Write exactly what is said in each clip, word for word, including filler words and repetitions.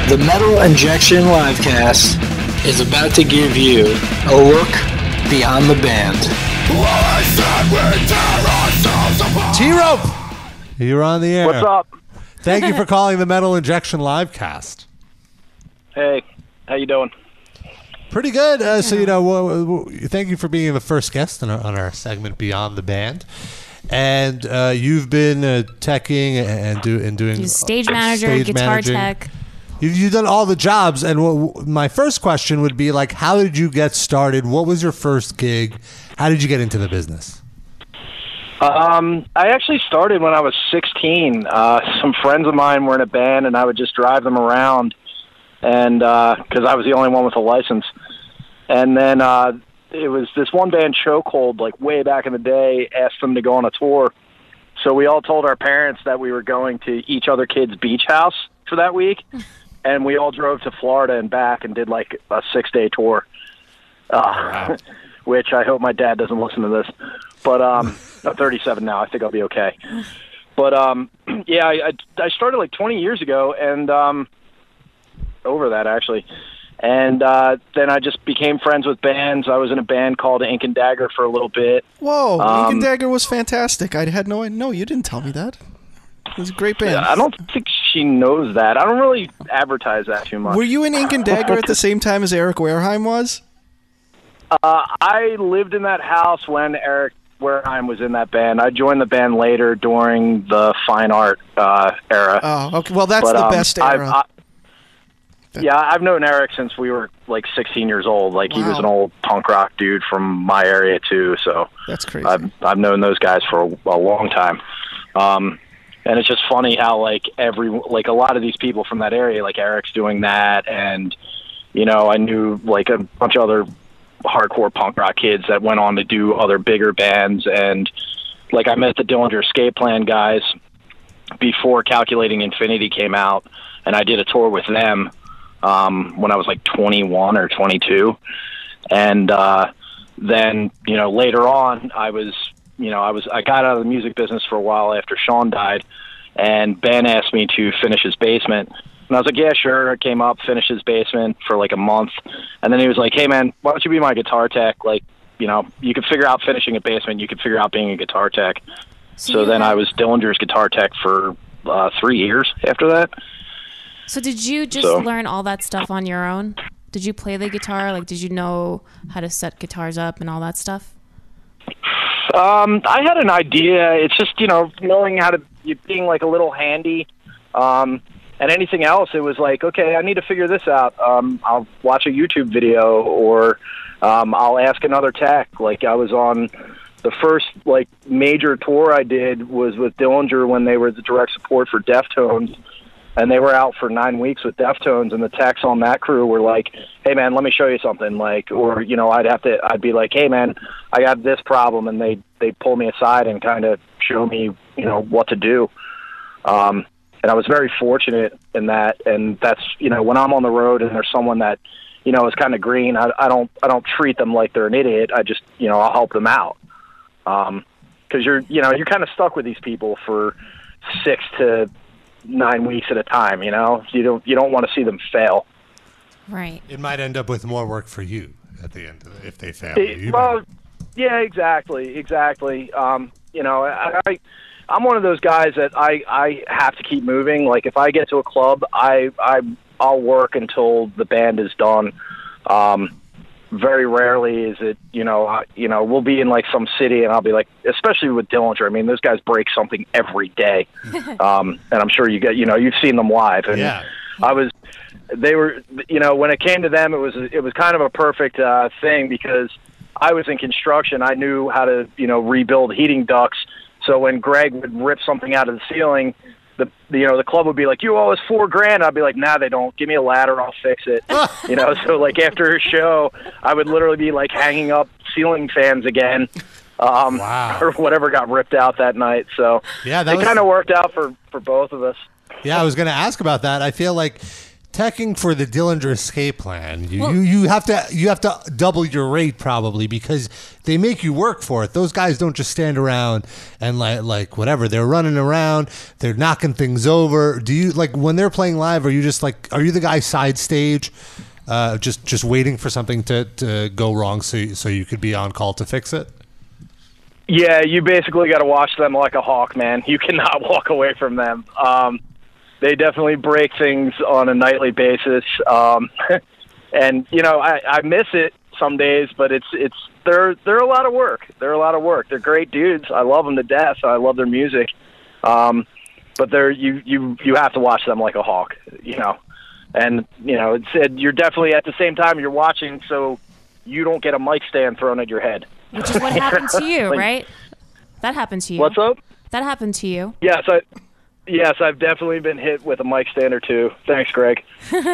The Metal Injection Livecast is about to give you a look beyond the band. T-Rope! You're on the air. What's up? Thank you for calling the Metal Injection Livecast. Hey, how you doing? Pretty good. Uh, so, you know, w- w- thank you for being the first guest on our, on our segment Beyond the Band. And uh, you've been uh, teching and, do, and doing... You're stage manager, stage guitar managing. tech. You've, you've done all the jobs. And what, my first question would be, like, how did you get started? What was your first gig? How did you get into the business? Um, I actually started when I was sixteen. Uh, some friends of mine were in a band, and I would just drive them around, and because uh, I was the only one with a license. And then uh, it was this one band, Chokehold, like way back in the day, asked them to go on a tour. So we all told our parents that we were going to each other kids' beach house for that week, and we all drove to Florida and back and did like a six-day tour. Uh, wow. Which I hope my dad doesn't listen to this. But um, I'm thirty-seven now. I think I'll be okay. But um, yeah, I, I started like twenty years ago, and um, over that actually. And uh, then I just became friends with bands. I was in a band called Ink and Dagger for a little bit. Whoa, um, Ink and Dagger was fantastic. I had no idea. No, you didn't tell me that. It was a great band. I don't think she knows that. I don't really advertise that too much. Were you in Ink and Dagger at the same time as Eric Wareheim was? Uh, I lived in that house when Eric Wareheim was in that band. I joined the band later during the fine art uh, era. Oh, okay. Well, that's but, the um, best era. I, I, yeah, I've known Eric since we were like sixteen years old. Like wow. He was an old punk rock dude from my area too. So that's crazy. I've I've known those guys for a, a long time. Um, and it's just funny how like every like a lot of these people from that area, like Eric's doing that, and you know I knew like a bunch of other hardcore punk rock kids that went on to do other bigger bands, and like I met the Dillinger Escape Plan guys before Calculating Infinity came out, and I did a tour with them um, when I was like twenty-one or twenty-two, and uh, then you know later on I was you know I was I got out of the music business for a while after Sean died, and Ben asked me to finish his Basement. And I was like, yeah, sure. I came up, finished his Basement for like a month. And then he was like, hey, man, why don't you be my guitar tech? Like, you know, you could figure out finishing a Basement. You could figure out being a guitar tech. So, so then I was Dillinger's guitar tech for uh, three years after that. So did you just so, learn all that stuff on your own? Did you play the guitar? Like, did you know how to set guitars up and all that stuff? Um, I had an idea. It's just, you know, knowing how to, being like a little handy. Um And anything else, it was like, okay, I need to figure this out. Um, I'll watch a YouTube video, or um, I'll ask another tech. Like I was on the first like major tour I did was with Dillinger when they were the direct support for Deftones, and they were out for nine weeks with Deftones, and the techs on that crew were like, hey man, let me show you something. Like, or you know, I'd have to, I'd be like, hey man, I got this problem, and they they pull me aside and kind of show me, you know, what to do. Um, And I was very fortunate in that, and that's you know when I'm on the road and there's someone that you know is kind of green, I, I don't I don't treat them like they're an idiot. I just you know I'll help them out, because um, you're you know you're kind of stuck with these people for six to nine weeks at a time. You know you don't you don't want to see them fail. Right. It might end up with more work for you at the end of it if they fail. It, well, yeah, exactly, exactly. Um, you know I. I I'm one of those guys that I, I have to keep moving. Like if I get to a club, I, I, I'll work until the band is done. Um, very rarely is it, you know, I, you know, we'll be in like some city and I'll be like, especially with Dillinger. I mean, those guys break something every day. um, and I'm sure you get, you know, you've seen them live. And yeah. I was, they were, you know, when it came to them, it was, it was kind of a perfect uh, thing because I was in construction. I knew how to, you know, rebuild heating ducts. So when Greg would rip something out of the ceiling, the you know the club would be like, "You owe us four grand." I'd be like, "Nah, they don't. Give me a ladder, I'll fix it." you know. So like after a show, I would literally be like hanging up ceiling fans again, um, wow. or whatever got ripped out that night. So yeah, that it was... kind of worked out for, for both of us. Yeah, I was going to ask about that. I feel like teching for the Dillinger Escape Plan, you, Well- you you have to you have to double your rate probably because they make you work for it. Those guys don't just stand around and like like whatever. They're running around. They're knocking things over. Do you like when they're playing live? Are you just like are you the guy side stage, uh, just just waiting for something to, to go wrong so you, so you could be on call to fix it? Yeah, you basically got to watch them like a hawk, man. You cannot walk away from them. Um, they definitely break things on a nightly basis, um, and you know I, I miss it some days, but it's it's they're they're a lot of work. They're a lot of work. They're great dudes. I love them to death. I love their music, um, but they're you you you have to watch them like a hawk, you know. And you know it's it, you're definitely at the same time you're watching, so you don't get a mic stand thrown at your head. Which is what happened to you, Like- right? That happened to you. What's up? That happened to you. Yes, I yes I've definitely been hit with a mic stand or two. Thanks, Greg.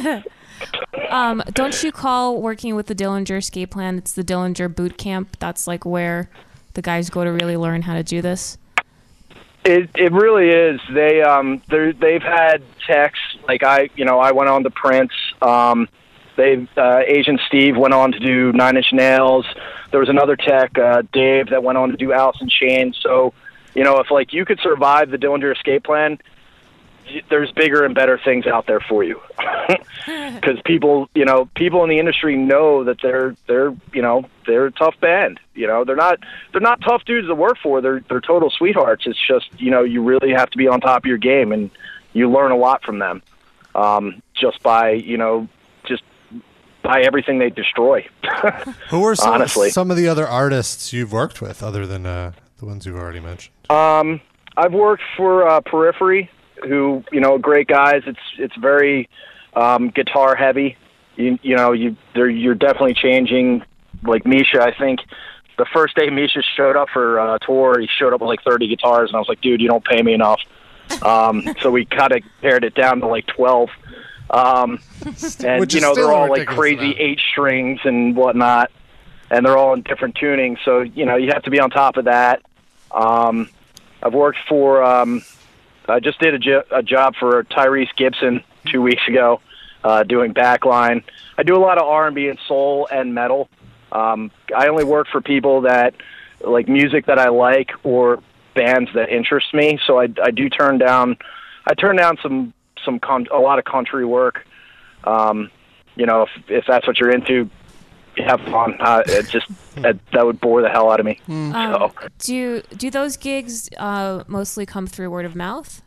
Um, don't you call working with the Dillinger Escape Plan? It's the Dillinger Boot Camp. That's like where the guys go to really learn how to do this. It it really is. They um they they've had techs like I you know I went on to Prince. Um, they uh, Agent Steve went on to do Nine Inch Nails. There was another tech, uh, Dave, that went on to do Alice in Chains. So you know if like you could survive the Dillinger Escape Plan, y- there's bigger and better things out there for you. Because people you know people in the industry know that they're they're you know they're a tough band. You know they're not they're not tough dudes to work for. They're they're total sweethearts. It's just you know you really have to be on top of your game, and you learn a lot from them um, just by you know just by everything they destroy. Who are some, Honestly. some of the other artists you've worked with other than uh, the ones you've already mentioned? Um, I've worked for uh, Periphery, who you know great guys. It's it's very um, guitar heavy. You you know you they're, you're definitely changing. Like Misha, I think the first day Misha showed up for uh, tour, he showed up with like thirty guitars, and I was like, dude, you don't pay me enough. Um, so we kind of pared it down to like twelve. Um, and Which you is know still they're a all like ridiculous crazy amount. eight strings and whatnot, and they're all in different tunings. So you know you have to be on top of that. Um, I've worked for. Um, I just did a, jo- a job for Tyrese Gibson two weeks ago, uh, doing backline. I do a lot of R and B and soul and metal. Um, I only work for people that like music that I like or bands that interest me. So I, I do turn down. I turn down some some con- a lot of country work. Um, you know, if if that's what you're into, have fun. Uh, it just that, that would bore the hell out of me. Um, So, do do those gigs uh, mostly come through word of mouth?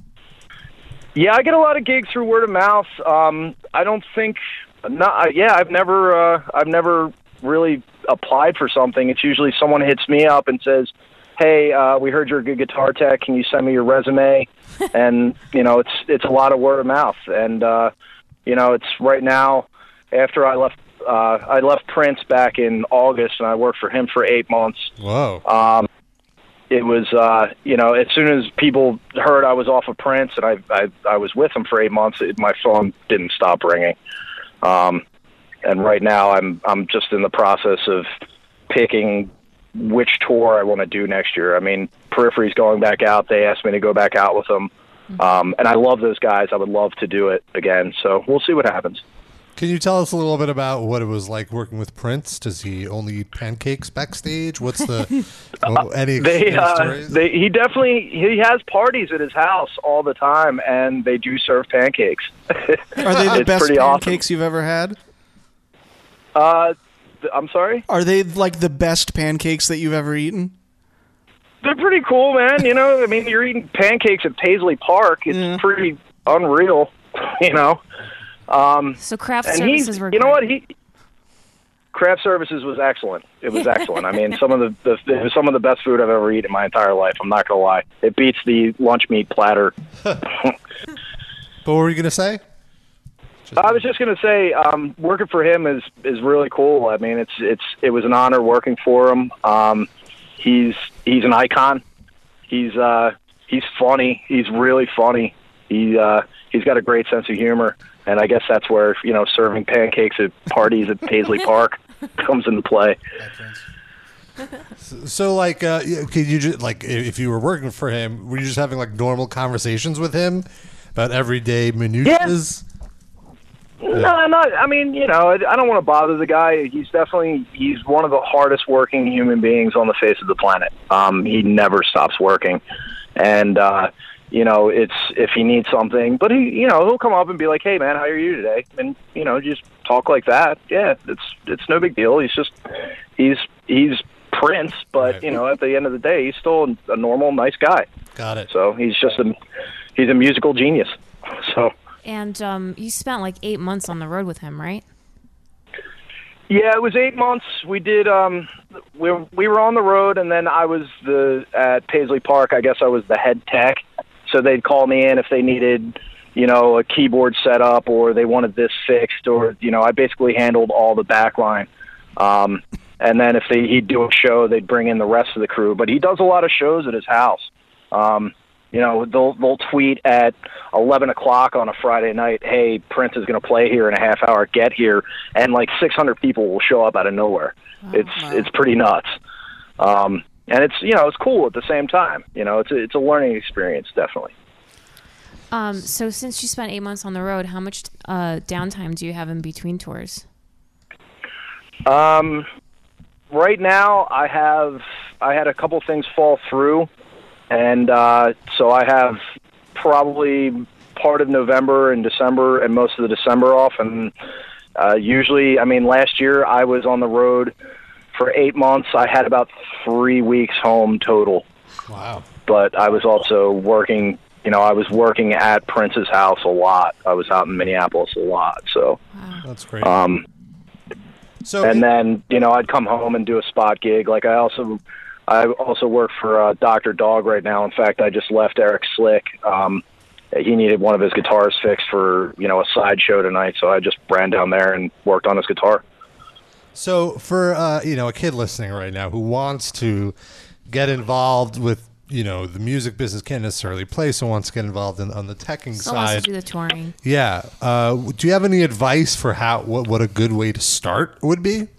yeah, I get a lot of gigs through word of mouth. Um, I don't think. Not, yeah, I've never. Uh, I've never really applied for something. It's usually someone hits me up and says, "Hey, uh, we heard you're a good guitar tech. Can you send me your resume?" And you know, it's it's a lot of word of mouth. And uh, you know, it's right now after I left. Uh, I left Prince back in August, and I worked for him for eight months. Whoa. Um, it was, uh, you know, as soon as people heard I was off of Prince and I, I, I was with him for eight months, it, my phone didn't stop ringing. Um, and right now I'm, I'm just in the process of picking which tour I want to do next year. I mean, Periphery's going back out. They asked me to go back out with them. Um, and I love those guys. I would love to do it again. So we'll see what happens. Can you tell us a little bit about what it was like working with Prince? Does he only eat pancakes backstage? What's the oh, any, They, any uh, stories? they, he definitely he has parties at his house all the time, and they do serve pancakes. Are they the It's best pretty awesome. pancakes you've ever had? Uh, th- I'm sorry. Are they like the best pancakes that you've ever eaten? They're pretty cool, man. You know, I mean, you're eating pancakes at Paisley Park. It's Yeah. pretty unreal. You know. Um, So craft and services he's, were you know great. what he. Craft services was excellent. It was excellent. I mean, some of the, the it was some of the best food I've ever eaten in my entire life. I'm not gonna lie. It beats the lunch meat platter. But what were you going to say? I was just going to say, um, working for him is is really cool. I mean, it's it's it was an honor working for him. Um, he's he's an icon. He's uh, he's funny. He's really funny. He uh, he's got a great sense of humor, and I guess that's where you know serving pancakes at parties at Paisley Park comes into play. So, like, uh, yeah, could you just like if you were working for him, were you just having like normal conversations with him about everyday minutiae? No, not. I mean, you know, I don't want to bother the guy. He's definitely he's one of the hardest working human beings on the face of the planet. Um, he never stops working, and uh, you know, it's if he needs something, but he, you know, he'll come up and be like, "Hey, man, how are you today?" And you know, just talk like that. Yeah, it's it's no big deal. He's just he's he's Prince, but right. you know, at the end of the day, he's still a normal, nice guy. Got it. So he's just a he's a musical genius. So. And um, you spent like eight months on the road with him, right? Yeah, it was eight months. We did. Um, we we were on the road, and then I was the at Paisley Park. I guess I was the head tech. So they'd call me in if they needed, you know, a keyboard set up or they wanted this fixed, or you know, I basically handled all the backline. Um, and then if they he'd do a show, they'd bring in the rest of the crew. But he does a lot of shows at his house. Um, You know, they'll they'll tweet at eleven o'clock on a Friday night, "Hey, Prince is going to play here in a half hour. Get here," and like six hundred people will show up out of nowhere. Wow. It's wow. it's pretty nuts, um, and it's you know it's cool at the same time. You know, it's a, it's a learning experience, definitely. Um, so since you spent eight months on the road, how much uh, downtime do you have in between tours? Um, right now, I have I had a couple things fall through. And uh, so I have probably part of November and December and most of the December off. And uh, usually, I mean, last year I was on the road for eight months. I had about three weeks home total. Wow. But I was also working, you know, I was working at Prince's house a lot. I was out in Minneapolis a lot. So wow. That's great. Um, so and then, you know, I'd come home and do a spot gig. Like I also... I also work for uh, Doctor Dog right now. In fact, I just left Eric Slick. Um, he needed one of his guitars fixed for, you know, a side show tonight, so I just ran down there and worked on his guitar. So for, uh, you know, a kid listening right now who wants to get involved with, you know, the music business, can't necessarily play, so wants to get involved in, on the teching Still side. wants to do the touring. Yeah. Uh, do you have any advice for how what, what a good way to start would be?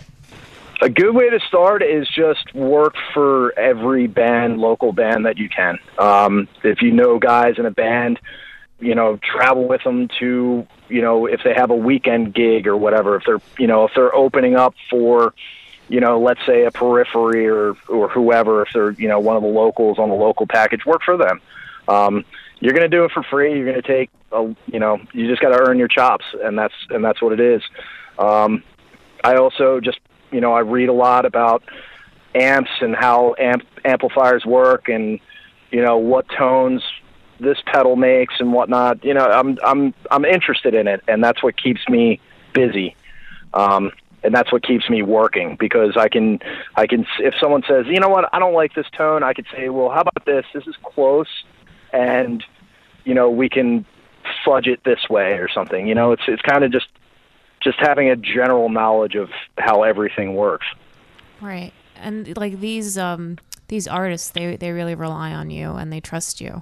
A good way to start is just work for every band, local band that you can. Um, if you know guys in a band, you know, travel with them to, you know, if they have a weekend gig or whatever, if they're, you know, if they're opening up for, you know, let's say a Periphery or, or whoever, if they're, you know, one of the locals on the local package, work for them. Um, you're going to do it for free. You're going to take, a, you know, you just got to earn your chops, and that's, and that's what it is. Um, I also just, You know, I read a lot about amps and how amp amplifiers work, and you know what tones this pedal makes and whatnot. You know, I'm I'm I'm interested in it, and that's what keeps me busy, um, and that's what keeps me working, because I can I can if someone says, you know what, I don't like this tone, I could say, well, how about this? This is close, and you know we can fudge it this way or something. You know, it's it's kind of just. just having a general knowledge of how everything works. Right. And like these um, these artists, they, they really rely on you and they trust you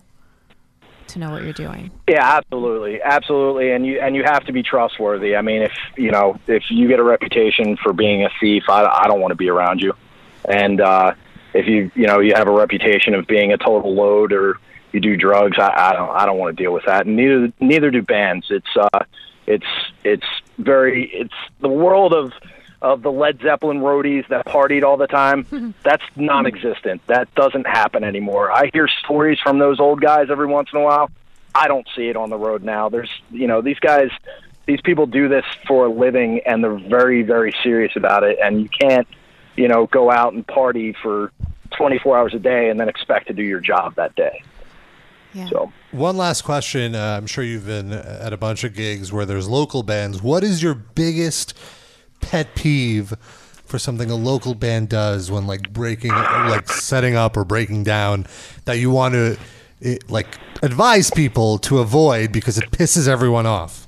to know what you're doing. Yeah, absolutely. Absolutely. And you, and you have to be trustworthy. I mean, if, you know, if you get a reputation for being a thief, I, I don't want to be around you. And, uh, if you, you know, you have a reputation of being a total load or you do drugs, I, I don't, I don't want to deal with that. And neither, neither do bands. It's, uh, It's it's very it's the world of of the Led Zeppelin roadies that partied all the time. That's non-existent. That doesn't happen anymore. I hear stories from those old guys every once in a while. I don't see it on the road now. There's you know these guys, these people do this for a living, and they're very very serious about it. And you can't you know go out and party for twenty-four hours a day and then expect to do your job that day. Yeah. So one last question. Uh, I'm sure you've been at a bunch of gigs where there's local bands. What is your biggest pet peeve for something a local band does when like breaking, like setting up or breaking down, that you want to it, like advise people to avoid because it pisses everyone off?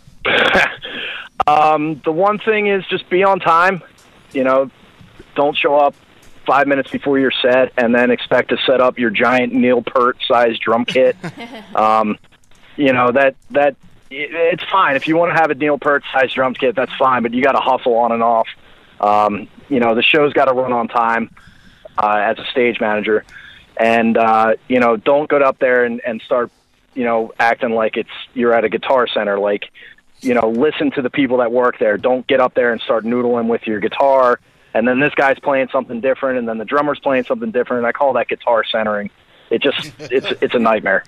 um, the one thing is just be on time. You know, don't show up five minutes before your set and then expect to set up your giant Neil Peart sized drum kit. um, you know, that, that it's fine. If you want to have a Neil Peart sized drum kit, that's fine, but you got to hustle on and off. Um, you know, the show's got to run on time, uh, as a stage manager. And, uh, you know, don't go up there and, and start, you know, acting like it's, you're at a Guitar Center. Like, you know, listen to the people that work there. Don't get up there and start noodling with your guitar. And then this guy's playing something different, and then the drummer's playing something different. And I call that guitar centering. It just, it's it's a nightmare.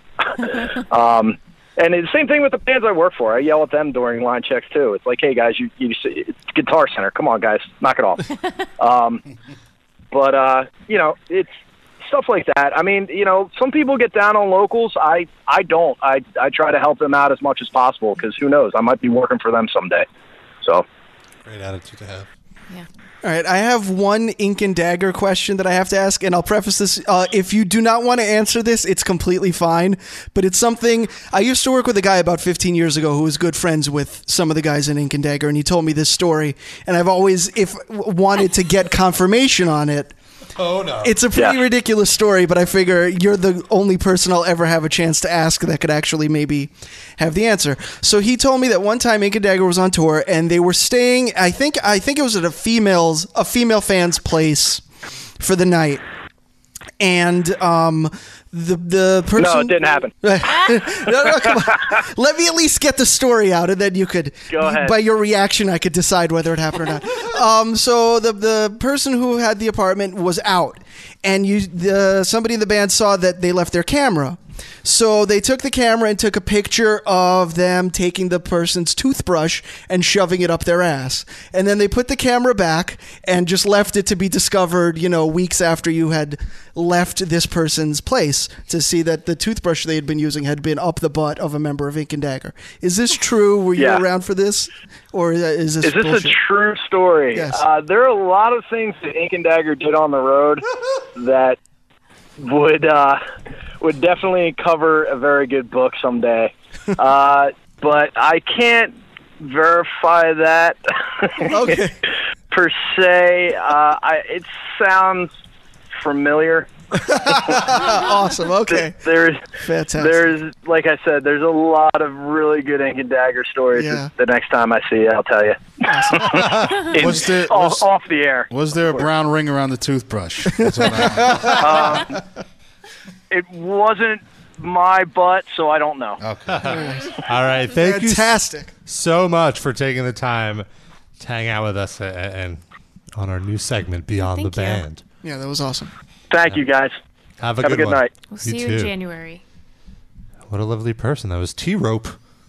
um, and it's the same thing with the bands I work for. I yell at them during line checks too. It's like, hey guys, you, you it's guitar center. Come on, guys, knock it off. um, but uh, you know, it's stuff like that. I mean, you know, some people get down on locals. I I don't. I I try to help them out as much as possible because who knows? I might be working for them someday. So, great attitude to have. Yeah. All right, I have one Ink and Dagger question that I have to ask, and I'll preface this. Uh, if you do not want to answer this, it's completely fine, but it's something... I used to work with a guy about fifteen years ago who was good friends with some of the guys in Ink and Dagger, and he told me this story, and I've always if wanted to get confirmation on it. Oh, no. It's a pretty Yeah. ridiculous story, but I figure you're the only person I'll ever have a chance to ask that could actually maybe have the answer. So he told me that one time Ink and Dagger was on tour, and they were staying. I think I think it was at a female's a female fan's place for the night, and um, the the person. no, it didn't happen. no, no, come on. Let me at least get the story out, and then you could, Go ahead. by your reaction, I could decide whether it happened or not. um, so the the person who had the apartment was out, and you the somebody in the band saw that they left their camera. So they took the camera and took a picture of them taking the person's toothbrush and shoving it up their ass. And then they put the camera back and just left it to be discovered, you know, weeks after you had left this person's place to see that the toothbrush they had been using had been up the butt of a member of Ink and Dagger. Is this true? Were you Yeah. around for this? Or is this Is this bullshit? a true story? Yes. Uh, there are a lot of things that Ink and Dagger did on the road that would uh, would definitely cover a very good book someday. Uh, but I can't verify that Okay. per se. Uh, I, it sounds familiar. Awesome. Okay. There's, Fantastic. there's, like I said, there's a lot of really good Ink and Dagger stories. Yeah. The next time I see you, I'll tell you. In- Was there- off, was- off the air. Was there a brown ring around the toothbrush? That's what I- Um, it wasn't my butt, so I don't know. okay. All right. Thank you Fantastic. so much for taking the time to hang out with us and, and on our new segment, Beyond Thank the you. Band. Yeah, that was awesome. Thank you, guys. Have a Have good, a good one. night. We'll see you, too. in January. What a lovely person. That was T-Rope.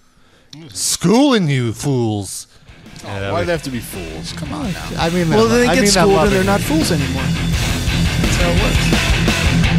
Schooling you fools. Yeah, that Why'd was- they have to be fools? Come on now. I mean, Well, that- they I get mean that schooled and they're lovingly. not fools anymore. That's how it works.